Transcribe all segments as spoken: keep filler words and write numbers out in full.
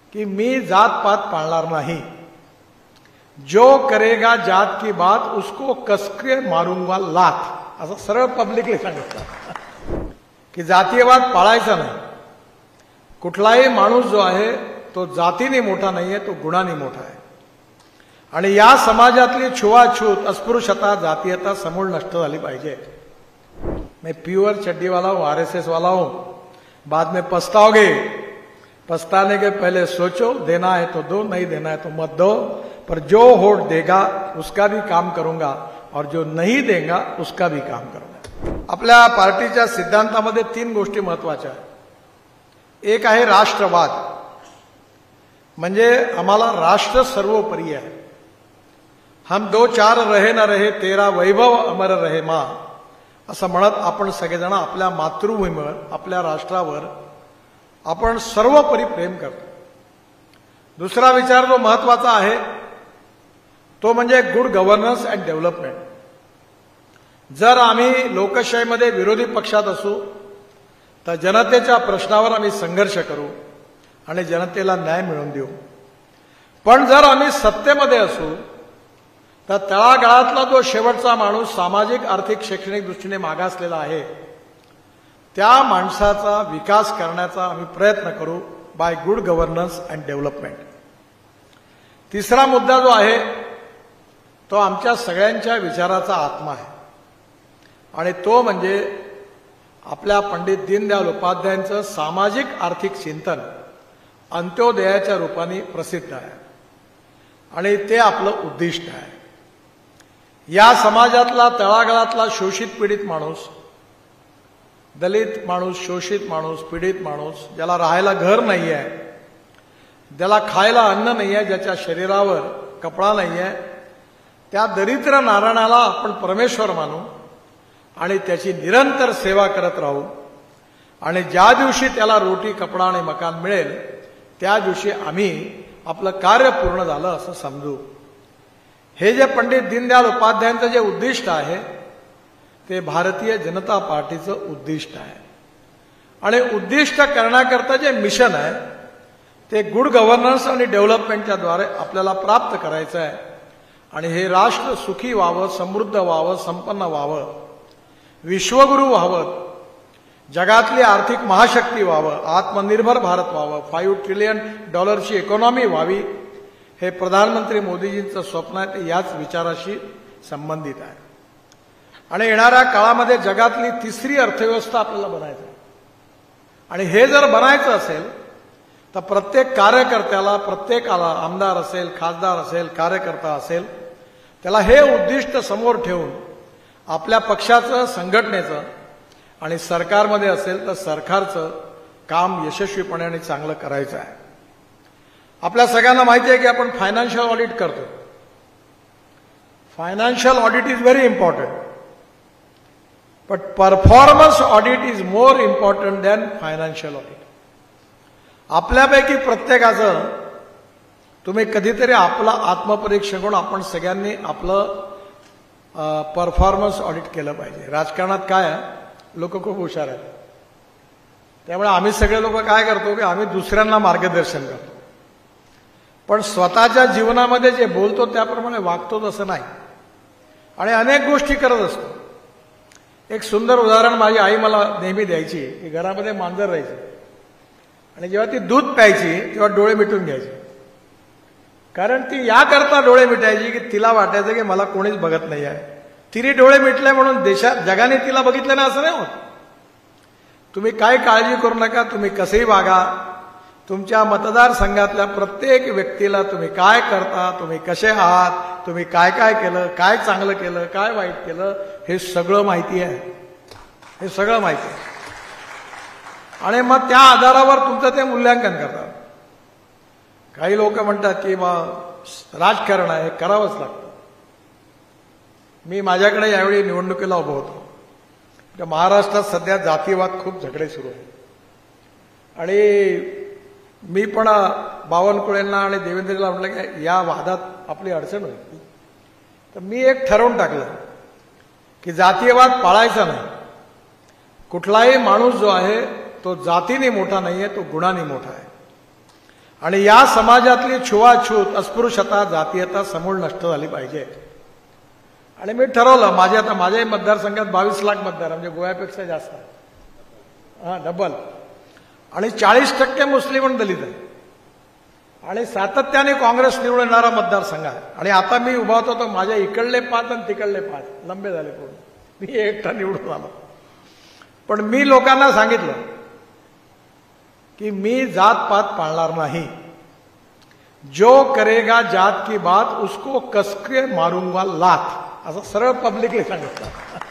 की मी जात पात पाळणार नाही, जो करेगा जात की बात उसको कसके मारूंगा लात, असं सरळ पब्लिकली सांगितलं की जातीयवाद पाळायचा नाही. कुठलाही माणूस जो आहे तो जातीने मोठा नाहीये, तो गुणाने मोठा आहे. आणि या समाजातली छुआछूत, अस्पृश्यता, जातीयता समूळ नष्ट झाली पाहिजे. मैं प्योर चड्डी वाला हूं, आरएसएस वाला हूं, बाद में पछताओगे, पछताने के पहले सोचो, देना है तो दो, नहीं देना है तो मत दो, पर जो वोट देगा उसका भी काम करूंगा और जो नहीं देगा उसका भी काम करूंगा. आपल्या पार्टीच्या सिद्धांतामध्ये तीन गोष्टी महत्वाच्या आहेत. एक आहे राष्ट्रवाद, म्हणजे आम्हाला राष्ट्र सर्वोपरी आहे. हम दो चार रहे न रहे तेरा वैभव अमर रहे मा, असं म्हणत आपण सगळेजण आपल्या मातृभूमीवर, आपल्या राष्ट्रावर आपण सर्वोपरी प्रेम करतो. दुसरा विचार जो महत्वाचा आहे तो म्हणजे गुड गव्हर्नन्स अँड डेव्हलपमेंट. जर आम्ही लोकशाहीमध्ये विरोधी पक्षात असू तर जनतेच्या प्रश्नावर आम्ही संघर्ष करू आणि जनतेला न्याय मिळवून देऊ. पण जर आम्ही सत्तेमध्ये असू तर तळागाळातला जो शेवटचा माणूस सामाजिक, आर्थिक, शैक्षणिक दृष्टीने मागासलेला आहे त्या माणसाचा विकास करण्याचा आम्ही प्रयत्न करू by good governance and development. तिसरा मुद्दा जो आहे तो आमच्या सगळ्यांच्या विचाराचा आत्मा आहे आणि तो म्हणजे आपल्या पंडित दीनदयाल उपाध्यायांचं सामाजिक आर्थिक चिंतन अंत्योदयाच्या रूपाने प्रसिद्ध आहे आणि ते आपलं उद्दिष्ट आहे. या समाजातला तळागाळातला शोषित पीडित माणूस, दलित माणूस, शोषित माणूस, पीडित माणूस, ज्याला राहायला घर नाही आहे, ज्याला खायला अन्न नाही आहे, ज्याच्या शरीरावर कपडा नाही आहे, त्या दरिद्र नारायणाला आपण परमेश्वर मानू आणि त्याची निरंतर सेवा करत राहू आणि ज्या दिवशी त्याला रोटी, कपडा आणि मकान मिळेल त्या दिवशी आम्ही आपलं कार्य पूर्ण झालं असं समजू. हे जे पंडित दीनदयाल उपाध्यायांचं जे उद्दिष्ट आहे ते भारतीय जनता पार्टीचं उद्दिष्ट आहे आणि उद्दिष्ट करण्याकरता जे मिशन आहे ते गुड गव्हर्नन्स आणि डेव्हलपमेंटच्या द्वारे आपल्याला प्राप्त करायचं आहे. आणि हे राष्ट्र सुखी व्हावं, समृद्ध व्हावं, संपन्न व्हावं, विश्वगुरू व्हावं, जगातली आर्थिक महाशक्ती व्हावं, आत्मनिर्भर भारत व्हावं, फाईव्ह ट्रिलियन डॉलरची इकॉनॉमी व्हावी, हे प्रधानमंत्री मोदीजींचं स्वप्न आहे. ते याच विचाराशी संबंधित आहे आणि येणाऱ्या काळामध्ये जगातली तिसरी अर्थव्यवस्था आपल्याला बनायची आहे. आणि हे जर बनायचं असेल तर प्रत्येक कार्यकर्त्याला, प्रत्येकाला, आमदार असेल, खासदार असेल, कार्यकर्ता असेल, त्याला हे उद्दिष्ट समोर ठेवून आपल्या पक्षाचं, संघटनेचं आणि सरकारमध्ये असेल तर सरकारचं काम यशस्वीपणे आणि चांगलं करायचं आहे. आपल्या सगळ्यांना माहिती आहे की आपण फायनान्शियल ऑडिट करतो. Financial audit is very important, but performance audit is more important than financial audit. आपल्यापैकी प्रत्येकाचं तुम्ही कधीतरी आपलं आत्मपरीक्षण करून आपण सगळ्यांनी आपलं परफॉर्मन्स ऑडिट केलं पाहिजे. राजकारणात काय आहे, लोक खूप हुशार आहेत, त्यामुळे आम्ही सगळे लोक काय करतो की आम्ही दुसऱ्यांना मार्गदर्शन करतो, पण स्वतःच्या जीवनामध्ये जे बोलतो त्याप्रमाणे वागतो तसं नाही आणि अनेक गोष्टी करत असतो. एक सुंदर उदाहरण माझी आई मला नेहमी द्यायची की घरामध्ये मांजर राहायची आणि जेव्हा ती दूध प्यायची तेव्हा डोळे मिटून घ्यायची, कारण ती याकरता डोळे मिटायची की तिला वाटायचं की मला कोणीच बघत नाही आहे. तिने डोळे मिटले म्हणून देशात जगाने तिला बघितलं नाही असं नाही होत. तुम्ही काय काळजी करू नका, तुम्ही कसेही वागा, तुमच्या मतदारसंघातल्या प्रत्येक व्यक्तीला तुम्ही काय करता, तुम्ही कसे आहात, तुम्ही काय काय केलं, काय चांगलं केलं, काय वाईट केलं, हे सगळं माहिती आहे. हे सगळं माहिती आहे आणि मग त्या आधारावर तुमचं ते मूल्यांकन करतात. काही लोक म्हणतात की बा राजकारण आहे, करावंच लागतं. मी माझ्याकडे यावेळी निवडणुकीला उभं होतो. महाराष्ट्रात सध्या जातीवाद खूप झगडे सुरू आहेत आणि मी पण बावनकुळेंना आणि देवेंद्रला म्हटलं की या वादात आपली अडचण होईल. तर मी एक ठरवून टाकलं की जातीयवाद पाळायचा नाही. कुठलाही माणूस जो आहे तो जातीने मोठा नाहीये, तो गुणाने मोठा आहे आणि या समाजातली छुवाछूत, अस्पृश्यता, जातीयता समूळ नष्ट झाली पाहिजे. आणि मी ठरवलं, माझ्या आता माझ्याही मतदारसंघात बावीस लाख मतदार म्हणजे गोव्यापेक्षा जास्त आहे, हा डबल. आणि चाळीस टक्के मुस्लिम आणि दलित आहे. आणि सातत्याने काँग्रेस निवडून येणारा मतदारसंघ आहे. आणि आता मी उभा होतो तर माझ्या इकडले पाच आणि तिकडले पाच लंबे झाले पूर्ण. मी एकटा निवडून आलो. पण मी लोकांना सांगितलं कि मी जात पात पाळणार नाही. जो करेगा जात की बात उसको कसके मारूंगा लाथ, असं सरळ पब्लिकली सांगितलं.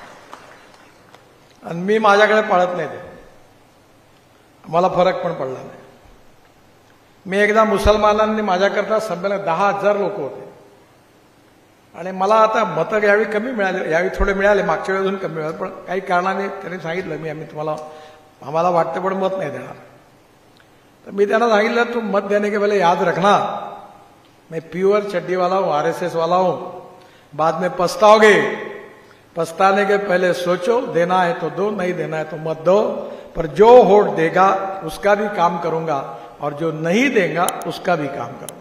आणि मी माझ्याकडे पाळत नाही ते, मला फरक पण पडला नाही. मी एकदा मुसलमानांनी माझ्याकरता संमेलन दहा हजार लोक होते आणि मला आता मतं यावेळी कमी मिळाले, यावेळी थोडे मिळाले, मागच्या वेळी अजून कमी मिळाले. पण काही कारणाने त्यांनी सांगितलं मी आम्ही तुम्हाला आम्हाला वाटतं पण मत नाही देणार. तो मी त्यांना सांगितलं तुम मत देने के पहले याद रखना मैं प्योर चड्डी वाला हूं, आरएसएस वाला हूं, बाद में पछताओगे. पछताने के पहले सोचो, देना है तो दो, नहीं देना है तो मत दो. पर जो वोट देगा उसका भी काम करूंगा और जो नहीं देगा उसका भी काम करूंगा.